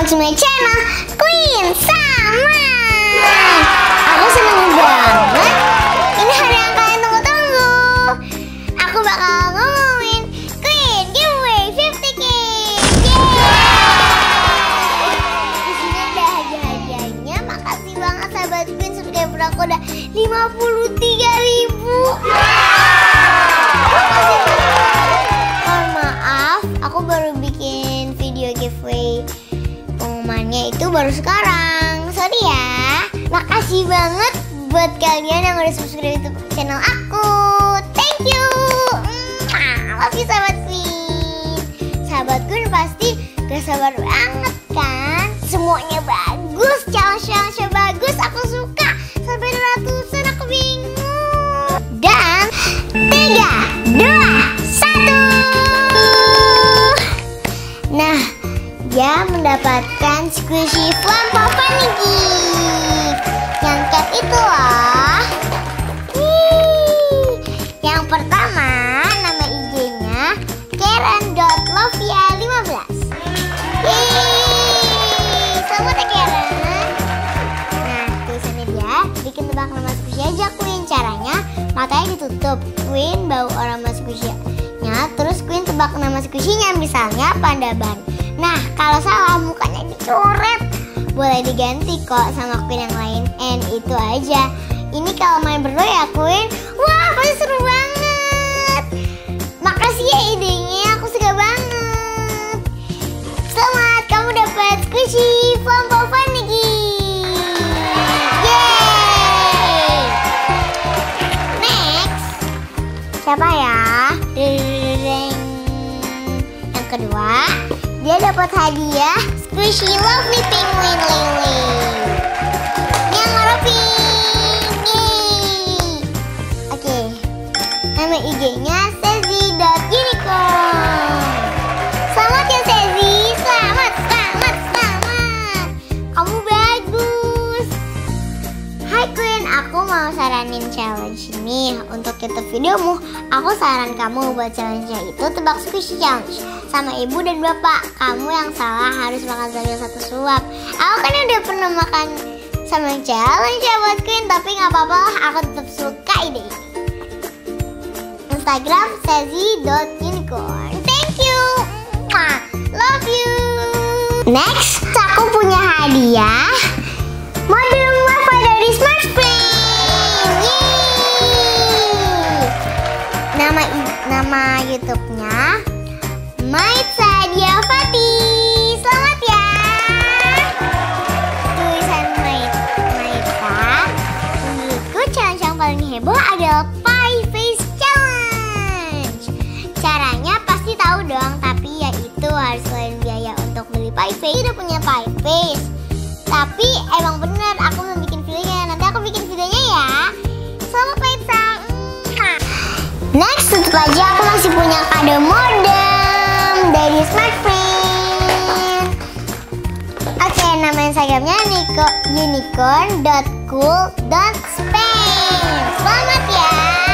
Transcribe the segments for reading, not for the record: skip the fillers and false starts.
to my channel Queen Salma. Aku seneng banget. Ini hari yang kalian tunggu-tunggu. Aku bakal ngomongin Queen giveaway 50k. Di sini ada hadiah-hadiahnya. Makasih banget sahabat Queen, subscriber aku udah 53.000. Mohon maaf, aku baru bikin video giveaway. Pengumumannya itu baru sekarang. Sorry ya. Makasih banget buat kalian yang udah subscribe YouTube channel aku. Thank you. Love you sahabat Queen. Sahabat Queen pasti gak sabar banget kan? Semuanya bagus, challenge-challenge bagus. Aku suka. Sampai ratusan, aku bingung. Dan 3, 2, 1. Nah, dia mendapatkan squishy Flampo Vanity. Yang cat itu loh. Yang pertama, nama IG-nya Karen.lovia15. Selamat ya Karen. Nah, tulisannya dia, bikin tebak nama squishy aja Queen. Caranya, matanya ditutup. Queen bau aroma squishy-nya, terus Queen tebak nama squishy-nya. Misalnya Panda Ban. Nah, kalau salah mukanya dicoret. Boleh diganti kok sama Queen yang lain. And itu aja. Ini kalau main berdua ya Queen. Wah, pasti seru banget. Makasih ya idenya, aku suka banget. Selamat, kamu dapat squishy Flampo Vanity. Yeay. Next, siapa ya? Yang kedua, dia dapat hadiah squishy lovely penguin Lily. Yang warna pink. Oke. Nama IG-nya Sezi.unicorn. Selamat ya Sezi. Selamat. Kamu bagus. Hai Queen, aku mau saranin challenge nih untuk YouTube videomu. Aku saran kamu buat challenge-nya itu tebak squishy challenge. Sama ibu dan bapak, kamu yang salah harus makan sambil 1 suap. Aku kan udah pernah makan sama challenge ya buat Queen, tapi gak apa-apa lah, aku tetap suka ide ini. Instagram Sezi.unicorn. Thank you. Love you. Next, aku punya hadiah modul wifi dari Smartfren. Nama YouTube-nya Maitza Diavati. Selamat ya. Tulisan Maitza. Menurutku challenge yang paling heboh adalah Pie Face Challenge. Caranya pasti tahu dong, tapi ya itu harus selain biaya untuk beli pie face. Udah punya pie face. Tapi emang bener aku mau bikin videonya. Nanti aku bikin videonya ya. Selamat Maitza. Next, tutup aja, aku masih punya kado modem dari Smartfren. Oke, nama Instagramnya unicorn.cool.spam. Selamat ya.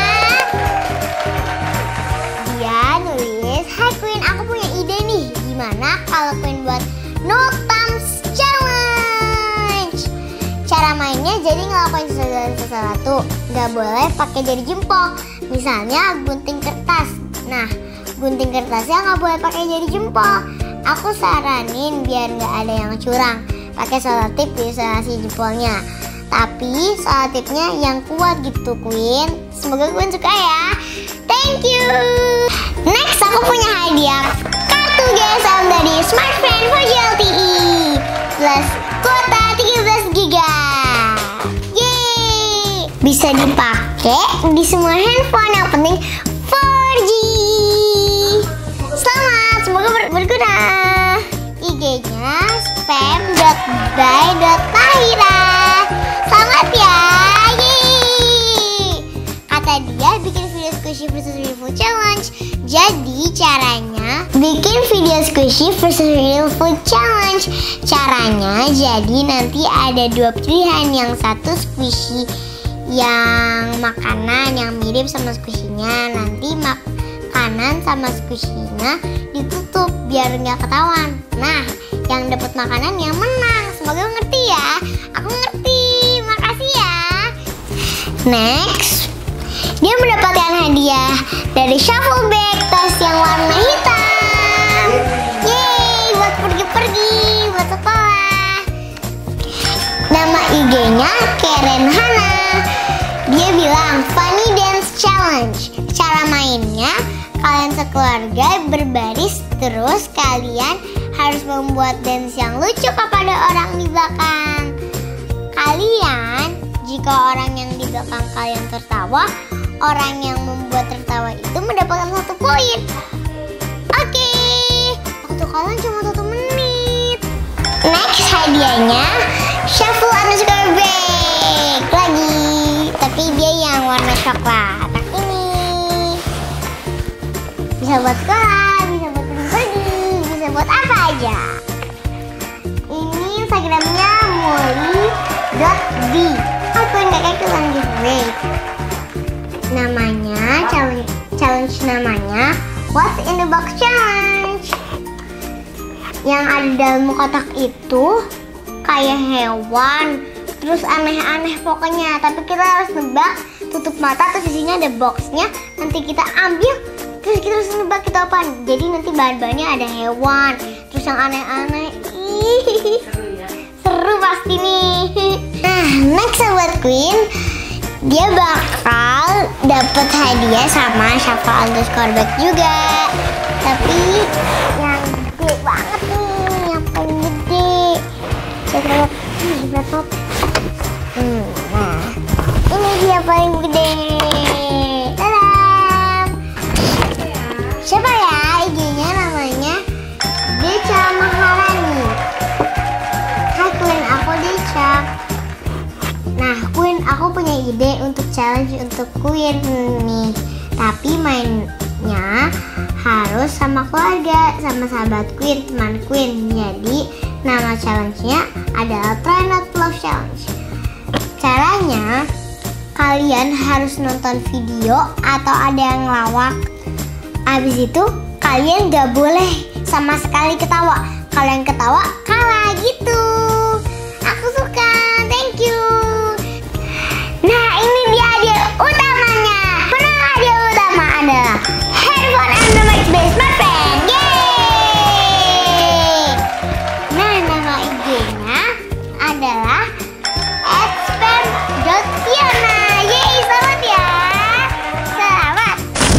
Dia nulis, hai Queen, aku punya ide nih. Gimana kalau Queen buat no thumbs challenge? Cara mainnya jadi ngelakuin sesuatu, gak boleh pakai jari jempol. Misalnya gunting kertas. Nah, gunting kertasnya nggak boleh pakai jari jempol. Aku saranin biar nggak ada yang curang, pakai selotip di isolasi jempolnya. Tapi selotipnya yang kuat gitu Queen. Semoga Queen suka ya. Thank you. Next, aku punya hadiah kartu GSM dari Smartfren 4G LTE plus kuota 13 GB. Yeay. Bisa dipakai di semua handphone, yang penting 4G. Selamat, semoga berguna. IG-nya spam.by.tahira. Selamat ya. Yeay. Kata dia bikin video squishy versus real food challenge. Jadi caranya bikin video squishy versus real food challenge. Caranya jadi nanti ada 2 pilihan. Yang satu squishy yang makanan yang mirip sama squishy-nya. Nanti makanan sama squishy-nya ditutup biar nggak ketahuan. Nah, yang dapat makanan yang menang. Semoga ngerti ya. Aku ngerti. Makasih ya. Next, dia mendapatkan hadiah dari shuffle bag tas yang warna hitam. Yeay, buat pergi-pergi, buat sekolah. Nama IG-nya Karen Hana. Dia bilang Funny Dance Challenge. Cara mainnya, kalian sekeluarga berbaris, terus kalian harus membuat dance yang lucu kepada orang di belakang kalian. Jika orang yang di belakang kalian tertawa, orang yang membuat tertawa itu mendapatkan 1 poin. Oke, waktu kalian cuma 1 menit. Next, hadiahnya shuffle underscore bag lagi, tapi dia yang warna coklat. Nah, ini bisa buat sekolah, bisa buat pergi-pergi, bisa buat apa aja. Ini Instagramnya molly.d. Akuin kakak ikutan giveaway. Namanya challenge namanya What's in the Box Challenge. Yang ada dalam kotak itu kayak hewan, terus aneh-aneh pokoknya. Tapi kita harus nebak, tutup mata, terus isinya ada boxnya. Nanti kita ambil, terus kita harus nebak itu apa. Jadi nanti bahan-bahannya ada hewan, terus yang aneh-aneh. Seru pasti nih. Nah, next Sobat Queen, dia bakal dapat hadiah sama shuffle underscore bag juga. Tapi yang gede banget nih, yang paling gede. Coba lihat, laptop. Nah, ini dia paling gede. Tadam! Siapa ya? IG-nya namanya Deca Maharani. Hai Queen, aku Deca. Nah Queen, aku punya ide untuk challenge untuk Queen nih. Tapi mainnya harus sama keluarga, sama sahabat Queen, teman Queen. Jadi nama challenge-nya adalah Try Not to Love Challenge. Caranya, kalian harus nonton video atau ada yang ngelawak. Abis itu kalian gak boleh sama sekali ketawa. Kalau yang ketawa kalah gitu. Aku suka, thank you. Nah, ini dia hadiah utamanya. Penang hadiah utama adalah handphone Android Base Smartphone. Yeay! Nah, nama IG-nya adalah @spam.fiona. Yeay, selamat ya. Selamat.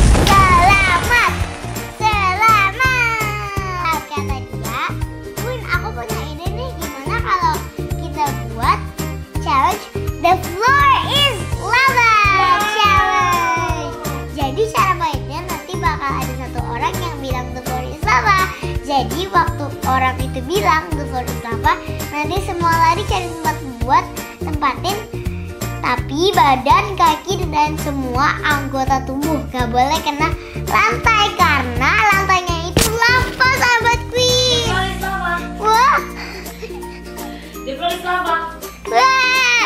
Kata dia, Queen, aku punya ide nih. Gimana kalau kita buat challenge The Floor is Lava Challenge. Jadi cara mainnya nanti bakal ada 1 orang yang bilang The Floor is Lava. Jadi waktu orang itu bilang The Floor is Lava, nanti semua lari cari tempat buat tempatin. Tapi badan, kaki, dan semua anggota tubuh gak boleh kena lantai karena lantainya itu lava, sahabat Queen. Wah. The Floor is Lava. Wah.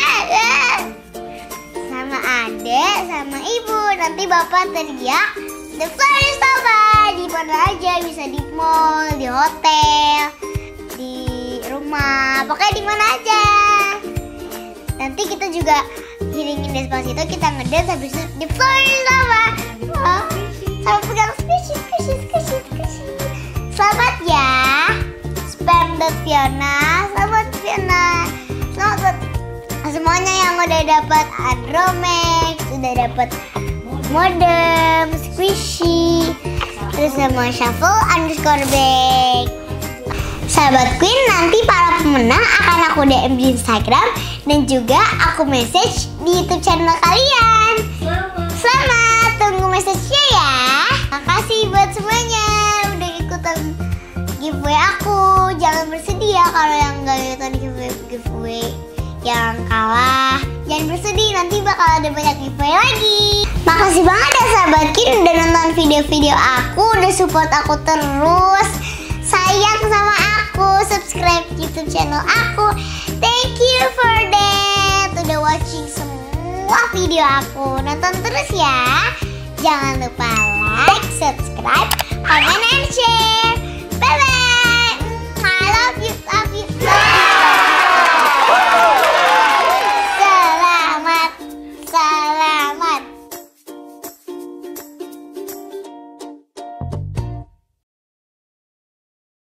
Sama adek, sama ibu. Nanti bapak teriak The Floor is Lava. Di mana aja, bisa di mall, di hotel, di rumah, pokoknya di mana aja. Nanti kita juga iringin Despacito, kita ngedance, habis itu The Floor is Lava. Oh, sama pegang squishy. Selamat ya Spam.Fiona. Selamat Fiona. Selamat buat semuanya yang udah dapat Andromax, udah dapat modem, squishy, terus sama shuffle underscore bag. Sahabat Queen, nanti para pemenang akan aku DM di Instagram dan juga aku message di YouTube channel kalian. Selamat, tunggu message-nya ya. Makasih buat semuanya udah ikutan giveaway aku. Jangan bersedih ya kalau yang gak ikutan giveaway, yang kalah. Jangan bersedih, nanti bakal ada banyak giveaway lagi. Makasih banget ya sahabat Queen udah nonton video-video aku, udah support aku terus. Sayang sama aku, subscribe YouTube channel aku. Thank you for that. Udah watching semua video aku. Nonton terus ya. Jangan lupa like, like, subscribe, comment, and share.